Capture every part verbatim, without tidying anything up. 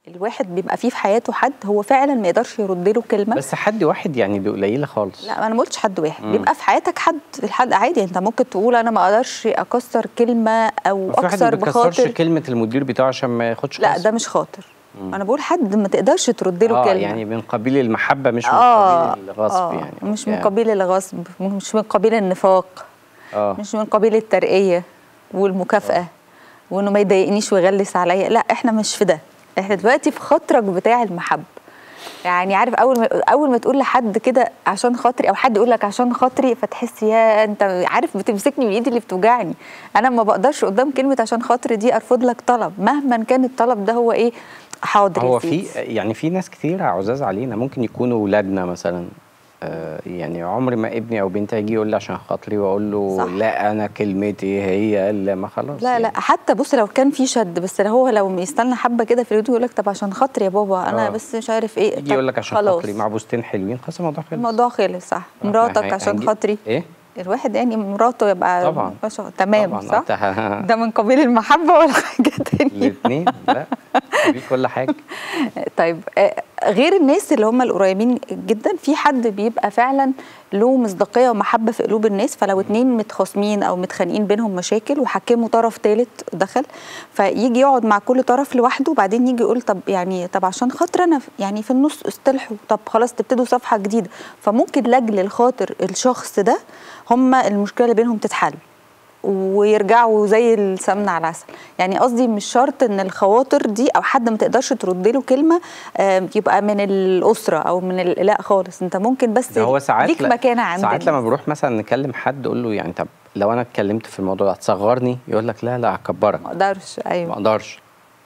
الواحد بيبقى فيه في حياته حد هو فعلا ما يقدرش يرد له كلمه. بس حد واحد يعني دي قليله خالص. لا انا ما قلتش حد واحد. مم. بيبقى في حياتك حد الحد عادي، انت ممكن تقول انا ما اقدرش اكسر كلمه او اكسر بخاطر. ما كلمه المدير بتاعه عشان ما ياخدش لا ده مش خاطر. مم. انا بقول حد ما تقدرش ترد له آه كلمه، يعني من قبيل المحبه مش من آه قبيل الغصب. آه يعني مش من قبيل الغصب، مش من قبيل النفاق، آه مش من قبيل الترقيه والمكافاه، آه وانه ما يضايقنيش ويغلس عليا. لا احنا مش في ده، احنا دلوقتي في خاطرك بتاع المحبه. يعني عارف اول ما اول ما تقول لحد كده عشان خاطري، او حد يقول لك عشان خاطري، فتحس يا انت عارف بتمسكني من ايدي اللي بتوجعني. انا ما بقدرش قدام كلمه عشان خاطري دي ارفض لك طلب مهما كان الطلب ده هو ايه. حاضر. هو في يعني في ناس كتير عزاز علينا ممكن يكونوا ولادنا مثلا. آه يعني عمري ما ابني او بنتي يجي يقول لي عشان خاطري واقول له صح. لا انا كلمتي هي اللي ما خلاص. لا يعني. لا حتى بص لو كان في شد، بس هو لو يستنى حبه كده في الفيديو يقول لك طب عشان خاطري يا بابا انا آه. بس مش عارف ايه. يجي يقول لك عشان خاطري مع بوستين حلوين خلاص الموضوع خلص. الموضوع خلص صح. مراتك عشان خاطري ايه الواحد يعني مراته يبقى طبعا تمام طبعا. صح. ده من قبيل المحبه ولا حاجه تانية؟ الاثنين لا في كل حاجه. طيب غير الناس اللي هم القريبين جدا، في حد بيبقى فعلا له مصداقيه ومحبه في قلوب الناس، فلو اتنين متخاصمين او متخانقين بينهم مشاكل وحكموا طرف ثالث دخل، فيجي يقعد مع كل طرف لوحده وبعدين يجي يقول طب يعني طب عشان خاطر انا يعني في النص اصطلحوا، طب خلاص تبتدوا صفحه جديده. فممكن لاجل الخاطر الشخص ده هم المشكله اللي بينهم تتحل ويرجعوا زي السمنه على العسل. يعني قصدي مش شرط ان الخواطر دي او حد ما تقدرش ترد له كلمه يبقى من الاسره او من لا خالص. انت ممكن بس هو ساعات ليك مكانه عندنا. ساعات لما بروح مثلا نكلم حد اقول له يعني طب لو انا اتكلمت في الموضوع ده هتصغرني؟ يقول لك لا لا هكبرك. ما اقدرش. ايوه ما اقدرش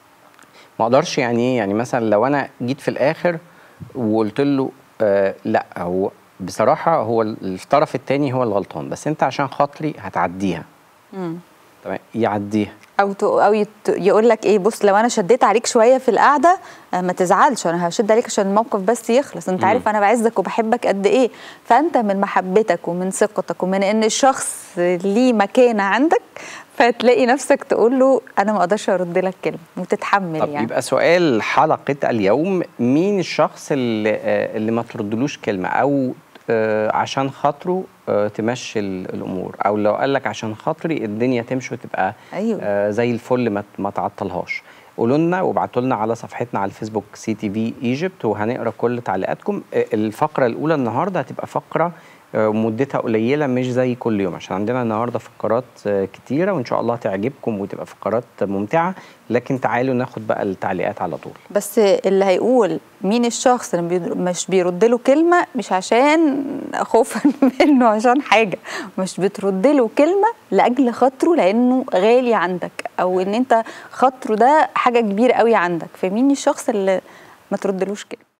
ما اقدرش يعني ايه؟ يعني مثلا لو انا جيت في الاخر وقلت له آه لا هو بصراحه هو الطرف الثاني هو الغلطان، بس انت عشان خاطري هتعديها. امم تمام يعديها. او او يقول لك ايه بص لو انا شديت عليك شويه في القعده ما تزعلش، انا هشد عليك عشان الموقف بس يخلص. انت مم. عارف انا بعزك وبحبك قد ايه. فانت من محبتك ومن ثقتك ومن ان الشخص ليه مكانه عندك فتلاقي نفسك تقول له انا ما اقدرش ارد لك كلمه وتتحمل. طب يعني يبقى سؤال حلقه اليوم، مين الشخص اللي اللي ما تردلوش كلمه او آه عشان خاطره آه تمشي الامور، او لو قال لك عشان خاطري الدنيا تمشي وتبقى أيوة. آه زي الفل ما ما تعطلهاش؟ قولوا لنا وابعتوا لنا على صفحتنا على الفيسبوك سي تي في ايجيبت وهنقرا كل تعليقاتكم. آه الفقره الاولى النهارده هتبقى فقره آه مدتها قليله مش زي كل يوم، عشان عندنا النهارده فقرات آه كتيره وان شاء الله تعجبكم وتبقى فقرات ممتعه. لكن تعالوا ناخد بقى التعليقات على طول. بس اللي هيقول مين الشخص اللي مش بيرد له كلمه مش عشان خوفا منه عشان حاجه، مش بترد له كلمه لاجل خاطره لانه غالي عندك او ان انت خاطره ده حاجه كبيره قوي عندك. فمين الشخص اللي ما تردلوش كلمه؟